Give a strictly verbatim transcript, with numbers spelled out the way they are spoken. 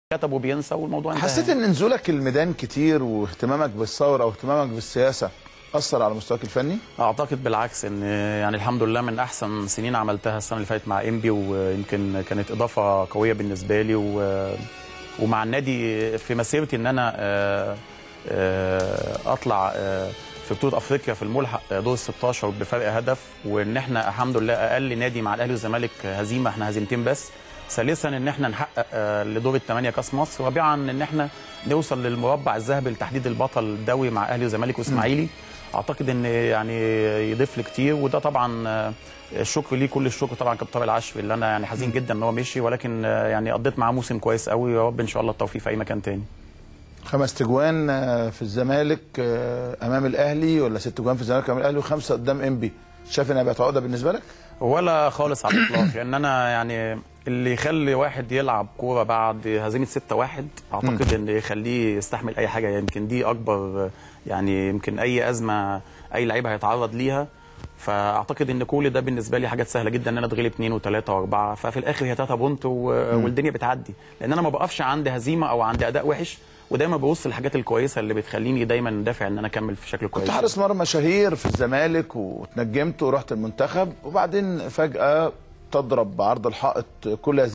كتب وبينسى والموضوع انتهى. حسيت ان نزولك الميدان كتير واهتمامك بالثوره واهتمامك بالسياسه اثر على مستواك الفني؟ اعتقد بالعكس، ان يعني الحمد لله من احسن سنين عملتها السنه اللي فاتت مع انبي، ويمكن كانت اضافه قويه بالنسبه لي و... ومع النادي في مسيرتي ان انا اطلع في بطوله افريقيا في الملحق دور ال ستاشر بفرق هدف، وان احنا الحمد لله اقل نادي مع الاهلي والزمالك هزيمه، احنا هزيمتين بس. ثالثا ان احنا نحقق لدور الثمانيه كاس مصر. رابعا ان احنا نوصل للمربع الذهبي لتحديد البطل الدوري مع اهلي وزمالك واسماعيلي. اعتقد ان يعني يضيف لي كتير، وده طبعا الشكر ليه كل الشكر طبعا كابتن طارق العشري اللي انا يعني حزين جدا ان هو مشي، ولكن يعني قضيت معاه موسم كويس قوي، يا رب ان شاء الله التوفيق في اي مكان تاني. خمس تجوان في الزمالك امام الاهلي، ولا ست تجوان في الزمالك امام الاهلي وخمسه قدام انبي، شايف انها بقت عقده بالنسبه لك؟ ولا خالص على الاطلاق، لان انا يعني اللي يخلي واحد يلعب كوره بعد هزيمه ستة واحد اعتقد ان يخليه يستحمل اي حاجه، يمكن دي اكبر يعني يمكن اي ازمه اي لعيب هيتعرض ليها. فاعتقد ان كل ده بالنسبه لي حاجات سهله جدا، ان انا اتغلب اثنين وثلاثه واربعه، ففي الاخر هي ثلاثه بونت والدنيا بتعدي، لان انا ما بقفش عند هزيمه او عند اداء وحش، ودايما ببص للحاجات الكويسه اللي بتخليني دايما دافع ان انا اكمل في شكل كويس. كنت حارس مرمى شهير في الزمالك وتنجمت ورحت المنتخب، وبعدين فجاه تضرب بعرض الحائط كل